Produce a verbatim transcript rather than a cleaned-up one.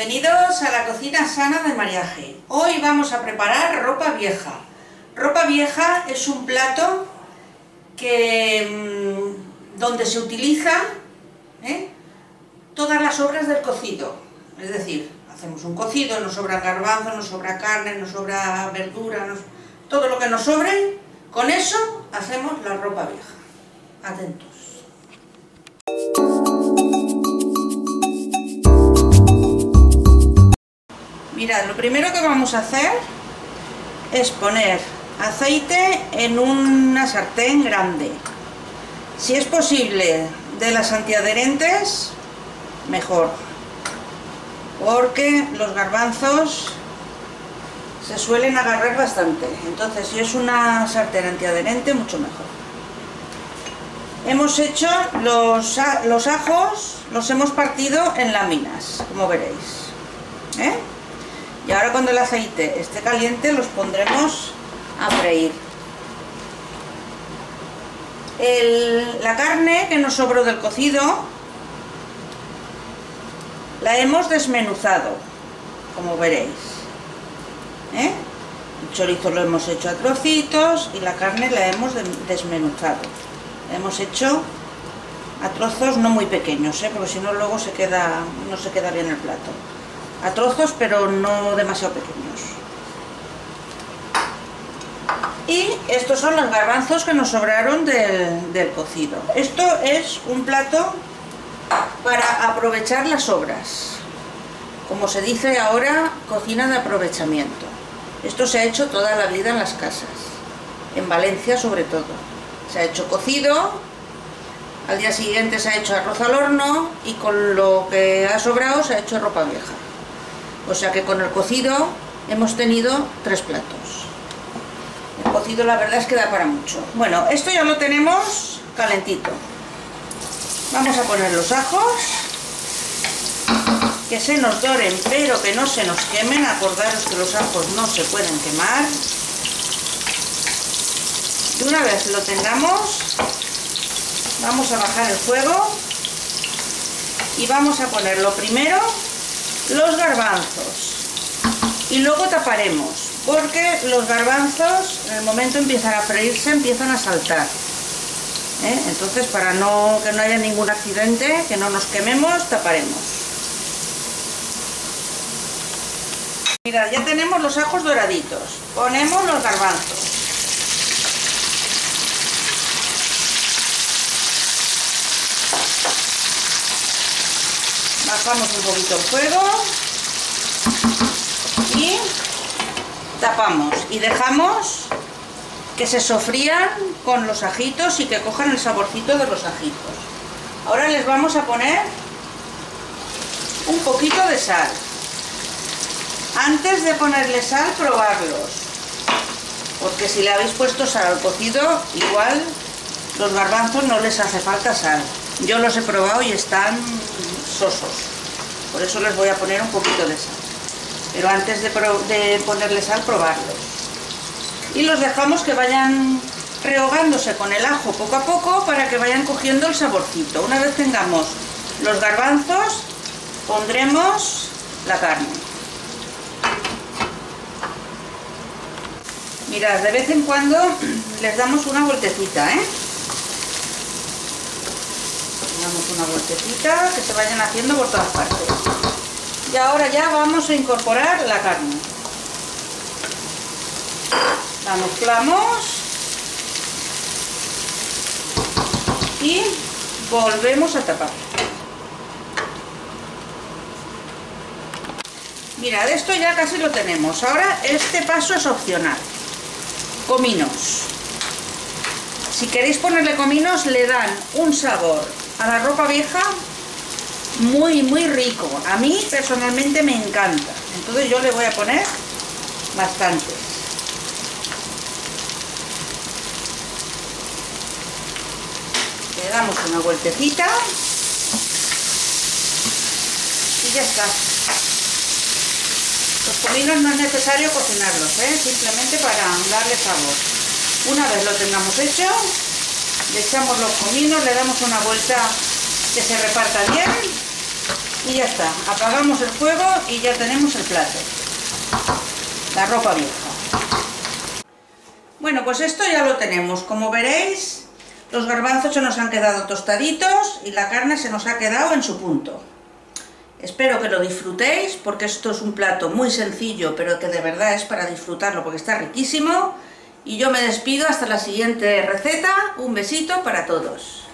Bienvenidos a la cocina sana de María G. Hoy vamos a preparar ropa vieja. Ropa vieja es un plato que, mmm, donde se utiliza ¿eh? todas las sobras del cocido. Es decir, hacemos un cocido, nos sobra garbanzo, nos sobra carne, nos sobra verdura, nos... todo lo que nos sobre, con eso hacemos la ropa vieja. Atentos. Mirad, lo primero que vamos a hacer es poner aceite en una sartén grande. Si es posible de las antiadherentes, mejor, porque los garbanzos se suelen agarrar bastante. Entonces, si es una sartén antiadherente, mucho mejor. Hemos hecho los, los ajos, los hemos partido en láminas, como veréis, ¿eh? Y ahora, cuando el aceite esté caliente, los pondremos a freír. El, la carne que nos sobró del cocido la hemos desmenuzado, como veréis, ¿eh? El chorizo lo hemos hecho a trocitos y la carne la hemos desmenuzado. La hemos hecho a trozos no muy pequeños, ¿eh? Porque si no, luego se queda, no se queda bien el plato. A trozos, pero no demasiado pequeños. Y estos son los garbanzos que nos sobraron del, del cocido. Esto es un plato para aprovechar las sobras. Como se dice ahora, cocina de aprovechamiento. Esto se ha hecho toda la vida en las casas. En Valencia, sobre todo. Se ha hecho cocido, al día siguiente se ha hecho arroz al horno y con lo que ha sobrado se ha hecho ropa vieja. O sea que con el cocido hemos tenido tres platos. El cocido, la verdad es que da para mucho. Bueno, esto ya lo tenemos calentito. Vamos a poner los ajos, que se nos doren pero que no se nos quemen. Acordaros que los ajos no se pueden quemar. Y una vez lo tengamos, vamos a bajar el fuego y vamos a poner lo primero los garbanzos y luego taparemos, porque los garbanzos en el momento empiezan a freírse, empiezan a saltar, ¿eh? Entonces, para no, que no haya ningún accidente, que no nos quememos, taparemos. Mirad, ya tenemos los ajos doraditos, ponemos los garbanzos. Bajamos un poquito el fuego y tapamos y dejamos que se sofrían con los ajitos y que cojan el saborcito de los ajitos. Ahora les vamos a poner un poquito de sal. Antes de ponerle sal, probarlos, porque si le habéis puesto sal al cocido, igual los garbanzos no les hace falta sal. Yo los he probado y están sosos, por eso les voy a poner un poquito de sal, pero antes de, de ponerle sal, probarlos y los dejamos que vayan rehogándose con el ajo poco a poco para que vayan cogiendo el saborcito. Una vez tengamos los garbanzos, pondremos la carne. Mirad, de vez en cuando les damos una vueltecita, ¿eh? Damos una vueltecita, que se vayan haciendo por todas partes. Y ahora ya vamos a incorporar la carne. La mezclamos y volvemos a tapar. Mirad, esto ya casi lo tenemos. Ahora este paso es opcional. Cominos. Si queréis ponerle cominos, le dan un sabor a la ropa vieja muy muy rico. A mí personalmente me encanta, entonces yo le voy a poner bastantes. Le damos una vueltecita y ya está. Los cominos no es necesario cocinarlos, ¿eh? Simplemente para darle sabor. Una vez lo tengamos hecho, le echamos los cominos, le damos una vuelta que se reparta bien Y ya está, apagamos el fuego y ya tenemos el plato, la ropa vieja. Bueno, pues esto ya lo tenemos. Como veréis, los garbanzos se nos han quedado tostaditos y la carne se nos ha quedado en su punto. Espero que lo disfrutéis, porque esto es un plato muy sencillo, pero que de verdad es para disfrutarlo, porque está riquísimo. Y yo me despido hasta la siguiente receta. Un besito para todos.